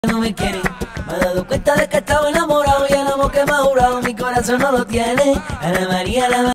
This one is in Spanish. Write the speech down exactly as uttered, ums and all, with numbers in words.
no me quiere. Me he dado cuenta de que estaba enamorado y el amor que me ha jurado mi corazón no lo tiene. Ana María, la